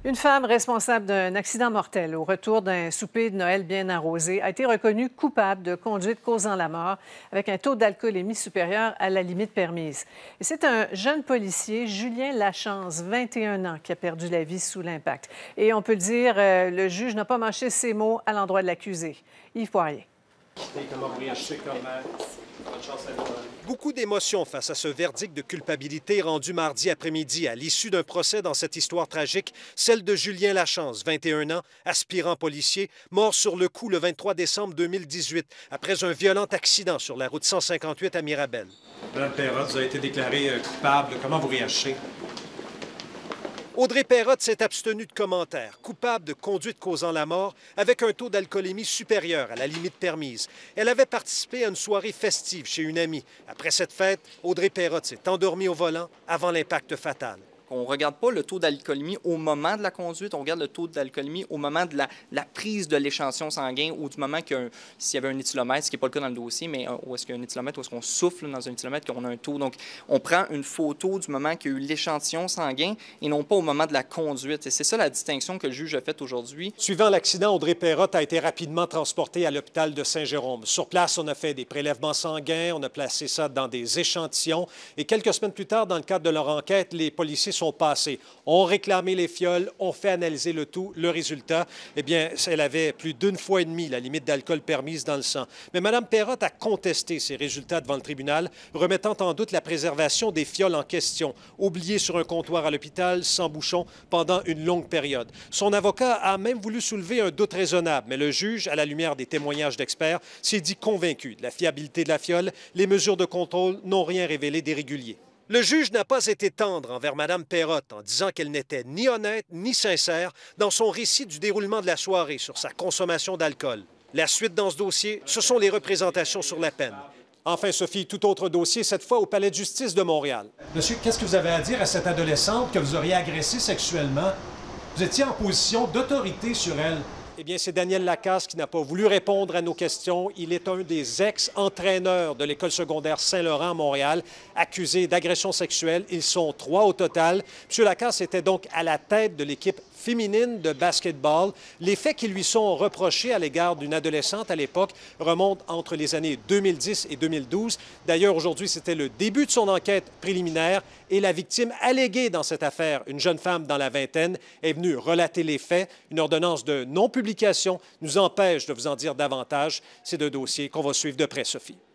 Une femme responsable d'un accident mortel au retour d'un souper de Noël bien arrosé a été reconnue coupable de conduite causant la mort avec un taux d'alcoolémie supérieur à la limite permise. Et c'est un jeune policier, Julien Lachance, 21 ans, qui a perdu la vie sous l'impact. Et on peut le dire, le juge n'a pas mâché ses mots à l'endroit de l'accusé. Yves Poirier. Beaucoup d'émotions face à ce verdict de culpabilité rendu mardi après-midi à l'issue d'un procès dans cette histoire tragique, celle de Julien Lachance, 21 ans, aspirant policier, mort sur le coup le 23 décembre 2018 après un violent accident sur la route 158 à Mirabel. Mme Perrotte, vous avez été déclarée coupable. Comment vous réagissez? Audrey Perrotte s'est abstenue de commentaires, coupable de conduite causant la mort avec un taux d'alcoolémie supérieur à la limite permise. Elle avait participé à une soirée festive chez une amie. Après cette fête, Audrey Perrotte s'est endormie au volant avant l'impact fatal. On ne regarde pas le taux d'alcoolémie au moment de la conduite, on regarde le taux d'alcoolémie au moment de la prise de l'échantillon sanguin ou du moment s'il y avait un éthylomètre, ce qui n'est pas le cas dans le dossier, mais où est-ce qu'il y a un éthylomètre, où est-ce qu'on souffle dans un éthylomètre, qu'on a un taux. Donc, on prend une photo du moment qu'il y a eu l'échantillon sanguin et non pas au moment de la conduite. Et c'est ça la distinction que le juge a faite aujourd'hui. Suivant l'accident, Audrey Perrotte a été rapidement transportée à l'hôpital de Saint-Jérôme. Sur place, on a fait des prélèvements sanguins, on a placé ça dans des échantillons. Et quelques semaines plus tard, dans le cadre de leur enquête, les policiers sont passés, ont réclamé les fioles, ont fait analyser le tout. Le résultat, eh bien, elle avait plus d'une fois et demie la limite d'alcool permise dans le sang. Mais Mme Perrotte a contesté ces résultats devant le tribunal, remettant en doute la préservation des fioles en question, oubliées sur un comptoir à l'hôpital, sans bouchon, pendant une longue période. Son avocat a même voulu soulever un doute raisonnable, mais le juge, à la lumière des témoignages d'experts, s'est dit convaincu de la fiabilité de la fiole. Les mesures de contrôle n'ont rien révélé d'irrégulier. Le juge n'a pas été tendre envers Mme Perrotte en disant qu'elle n'était ni honnête ni sincère dans son récit du déroulement de la soirée sur sa consommation d'alcool. La suite dans ce dossier, ce sont les représentations sur la peine. Enfin, Sophie, tout autre dossier, cette fois au Palais de justice de Montréal. Monsieur, qu'est-ce que vous avez à dire à cette adolescente que vous auriez agressée sexuellement? Vous étiez en position d'autorité sur elle. Eh bien, c'est Daniel Lacasse qui n'a pas voulu répondre à nos questions. Il est un des ex-entraîneurs de l'École secondaire Saint-Laurent à Montréal, accusé d'agression sexuelle. Ils sont 3 au total. M. Lacasse était donc à la tête de l'équipe féminine de basketball. Les faits qui lui sont reprochés à l'égard d'une adolescente à l'époque remontent entre les années 2010 et 2012. D'ailleurs, aujourd'hui, c'était le début de son enquête préliminaire et la victime alléguée dans cette affaire, une jeune femme dans la vingtaine, est venue relater les faits. Une ordonnance de non-publication nous empêche de vous en dire davantage. C'est un dossier qu'on va suivre de près, Sophie.